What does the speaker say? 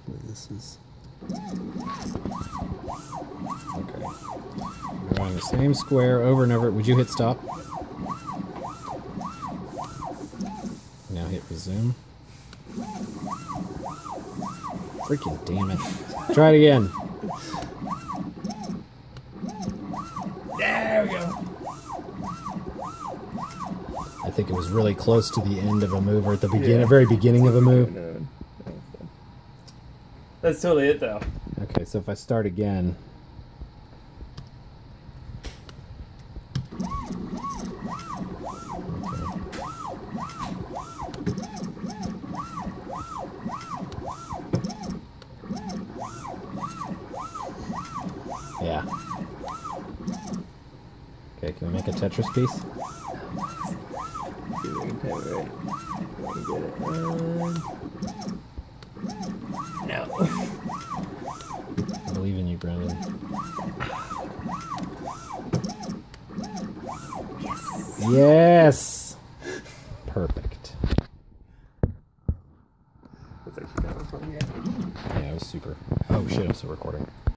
This is... Okay. Drawing the same square over and over. Would you hit stop? Now hit resume. Freaking damn it. Try it again. There we go. I think it was really close to the end of a move, or at the beginning, very beginning of a move. No. That's totally it, though. Okay, so if I start again. Yeah. Okay, can we make a Tetris piece? See if I can time it right. Let me get it. No. I believe in you, Brendan. Yes! Perfect. That's actually kind of fun, yeah. Yeah, it was super. Oh shit, I'm still recording.